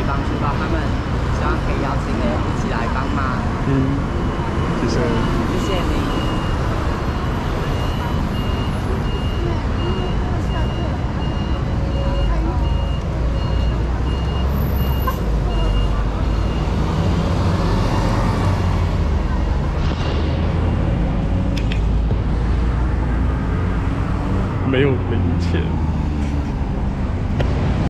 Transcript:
帮助到他们，希望可以邀请你一起来帮忙。 谢谢。 谢谢你。 没有零钱。